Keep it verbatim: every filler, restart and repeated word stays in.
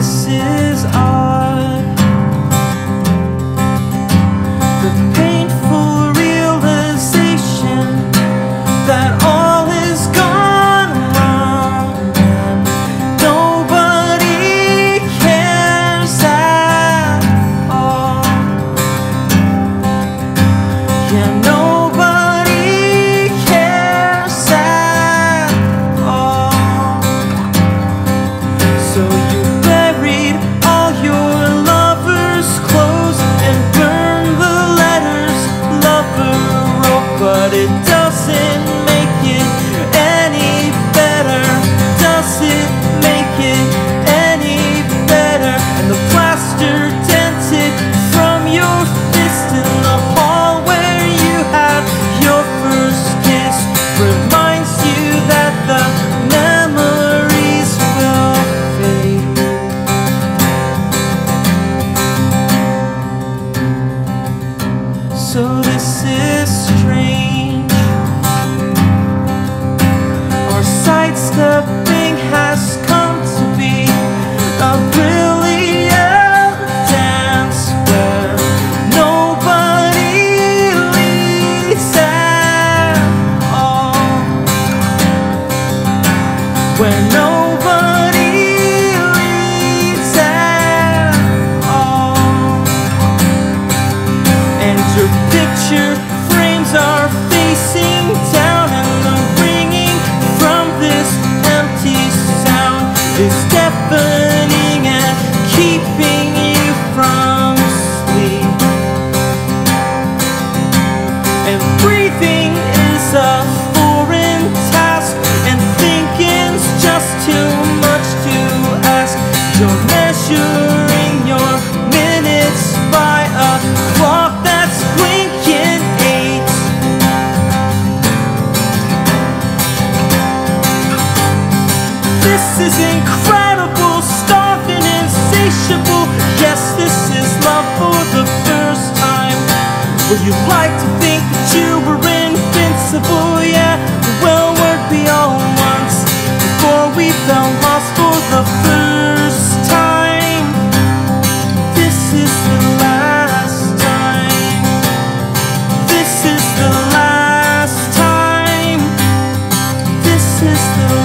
this is odd. The painful realization that all is gone wrong and nobody cares at all. Yeah, nobody cares at all. So you buried all your lovers' clothes and burned the letters lover wrote, but it doesn't make it any better. Does it make it any better? And the plaster dented from your fist in the hall where you had your first kiss reminds you that the memories will fade. So this is strange. Our sidestepping has come to be a brilliant dance where nobody leads at all. Where nobody leads at all. And your picture frames are facing down, and the ringing from this empty sound is deafening and keeping you from sleep. And breathing is a foreign task, and thinking's just too much to ask. You're measuring your minutes by a clock that's blinking eight. This is incredible, starved and insatiable. Yes, this is love for the first time. Well, you like to think that you were invincible, yeah. Well, weren't we all once before we felt lost for the first time? This is the last time. This is the last time. This is the